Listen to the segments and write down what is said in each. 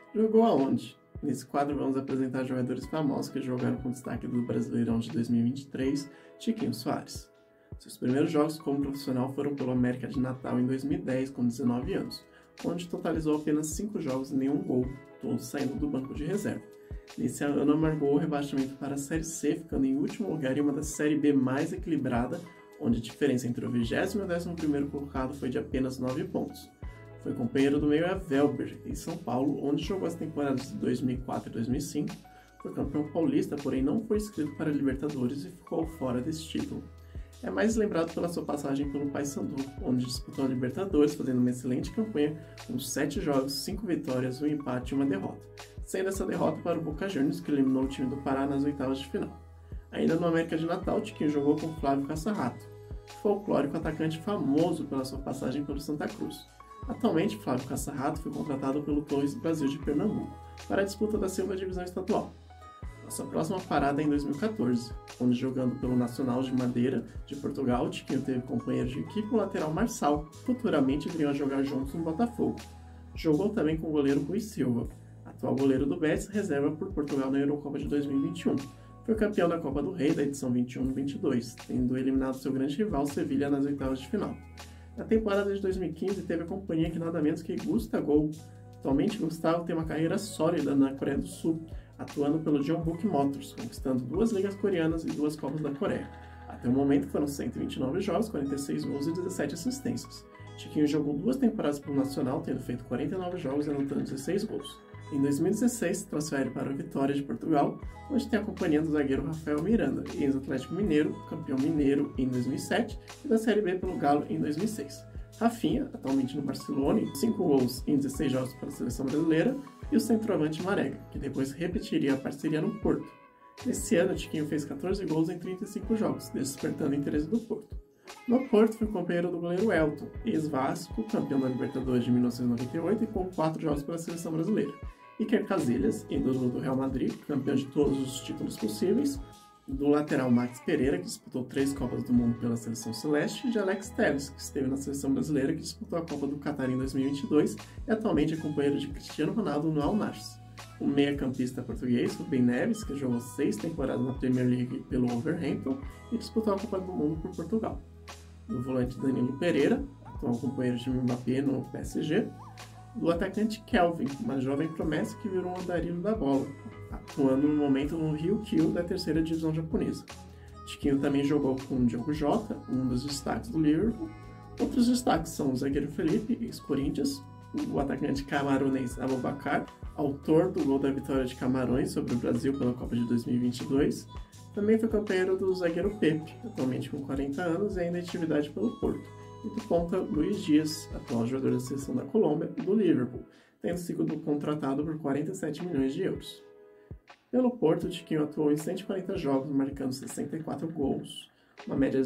Jogou aonde? Nesse quadro vamos apresentar jogadores famosos que jogaram com destaque do Brasileirão de 2023, Tiquinho Soares. Seus primeiros jogos como profissional foram pelo América de Natal em 2010, com 19 anos, onde totalizou apenas 5 jogos e nenhum gol, todos saindo do banco de reserva. Nesse ano amargou o rebaixamento para a Série C, ficando em último lugar em uma da Série B mais equilibrada, onde a diferença entre o 20º e o 11º colocado foi de apenas 9 pontos. Foi companheiro do meio Velber, em São Paulo, onde jogou as temporadas de 2004 e 2005, foi campeão paulista, porém não foi inscrito para a Libertadores e ficou fora desse título. É mais lembrado pela sua passagem pelo Paysandu, onde disputou a Libertadores, fazendo uma excelente campanha, com 7 jogos, 5 vitórias, 1 empate e 1 derrota, sendo essa derrota para o Boca Juniors, que eliminou o time do Pará nas oitavas de final. Ainda no América de Natal, Tiquinho jogou com Flávio Caçarrato, folclórico atacante famoso pela sua passagem pelo Santa Cruz. Atualmente, Flávio Caçarrato foi contratado pelo Torres Brasil de Pernambuco para a disputa da segunda divisão estadual. Nossa próxima parada é em 2014, onde jogando pelo Nacional de Madeira de Portugal, Tiquinho teve companheiro de equipe o lateral Marçal, que futuramente viriam a jogar juntos no Botafogo. Jogou também com o goleiro Rui Silva, atual goleiro do Betis, reserva por Portugal na Eurocopa de 2021. Foi campeão da Copa do Rei da edição 21-22, tendo eliminado seu grande rival Sevilha nas oitavas de final. Na temporada de 2015 teve a companhia que nada menos que Gustavo. Atualmente Gustavo tem uma carreira sólida na Coreia do Sul, atuando pelo Jeonbuk Motors, conquistando 2 ligas coreanas e 2 Copas da Coreia. Até o momento foram 129 jogos, 46 gols e 17 assistências. Tiquinho jogou 2 temporadas pelo Nacional, tendo feito 49 jogos e anotando 16 gols. Em 2016, transfere para o Vitória de Portugal, onde tem a companhia do zagueiro Rafael Miranda, ex-Atlético Mineiro, campeão mineiro em 2007 e da Série B pelo Galo em 2006. Rafinha, atualmente no Barcelona, 5 gols em 16 jogos para a seleção brasileira, e o centroavante Marega, que depois repetiria a parceria no Porto. Nesse ano, Tiquinho fez 14 gols em 35 jogos, despertando o interesse do Porto. No Porto, foi companheiro do goleiro Elton, ex-Vasco, campeão da Libertadores de 1998 e com 4 jogos pela seleção brasileira. Iker Casillas, ídolo do Real Madrid, campeão de todos os títulos possíveis, do lateral Max Pereira, que disputou 3 Copas do Mundo pela Seleção Celeste, e de Alex Telles, que esteve na Seleção Brasileira, que disputou a Copa do Catar em 2022 e atualmente é companheiro de Cristiano Ronaldo no Al Nassr. O meia-campista português, Rubem Neves, que jogou 6 temporadas na Premier League pelo Wolverhampton e disputou a Copa do Mundo por Portugal. Do volante Danilo Pereira, atual companheiro de Mbappé no PSG, do atacante Kelvin, uma jovem promessa que virou um andarilho da bola, atuando no momento no Ryukyu da 3ª divisão japonesa. Tiquinho também jogou com o Diogo Jota, um dos destaques do Liverpool. Outros destaques são o zagueiro Felipe, ex-Corinthians, o atacante camaronês Aboubakar, autor do gol da vitória de Camarões sobre o Brasil pela Copa de 2022. Também foi companheiro do zagueiro Pepe, atualmente com 40 anos e ainda em atividade pelo Porto. E do ponta Luiz Dias, atual jogador da seleção da Colômbia e do Liverpool, tendo sido contratado por 47 milhões de euros. Pelo Porto, Tiquinho atuou em 140 jogos, marcando 64 gols, uma média de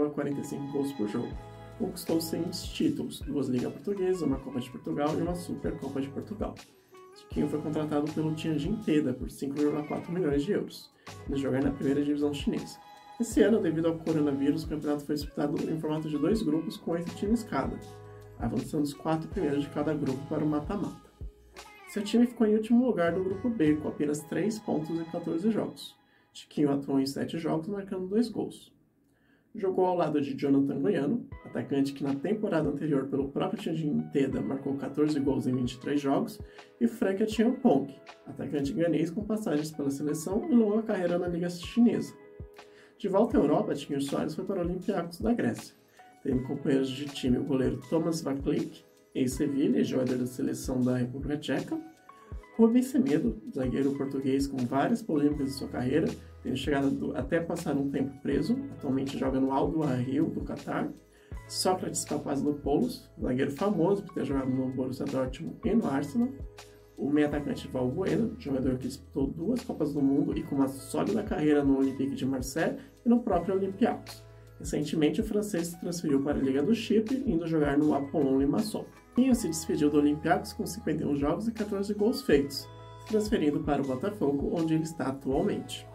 0,45 gols por jogo. Conquistou os seguintes títulos: 2 Ligas Portuguesas, uma Copa de Portugal e uma Supercopa de Portugal. Tiquinho foi contratado pelo Tianjin Teda por 5,4 milhões de euros, para jogar na 1ª divisão chinesa. Esse ano, devido ao coronavírus, o campeonato foi disputado em formato de 2 grupos com 8 times cada, avançando os 4 primeiros de cada grupo para o mata-mata. Seu time ficou em último lugar do grupo B, com apenas 3 pontos em 14 jogos. Tiquinho atuou em 7 jogos, marcando 2 gols. Jogou ao lado de Jonathan Goiano, atacante que na temporada anterior pelo próprio Tianjin Teda marcou 14 gols em 23 jogos, e Frank Acheampong, atacante ganês com passagens pela seleção e longa carreira na Liga Chinesa. De volta à Europa, Tiquinho Soares foi para o Olympiacos da Grécia, tendo companheiros de time o goleiro Tomáš Vaclík, ex-Sevilha e jogador da seleção da República Tcheca, Rubem Semedo, zagueiro português com várias polêmicas em sua carreira, tendo chegado até passar um tempo preso, atualmente joga no Al Ahly do Catar, Sócrates Papaslopoulos, zagueiro famoso por ter jogado no Borussia Dortmund e no Arsenal, o meio-atacante Valbuena, jogador que disputou 2 Copas do Mundo e com uma sólida carreira no Olympique de Marseille e no próprio Olympiacos. Recentemente, o francês se transferiu para a Liga do Chipre, indo jogar no Apollon Limassol. Tiquinho se despediu do Olympiacos com 51 jogos e 14 gols feitos, se transferindo para o Botafogo, onde ele está atualmente.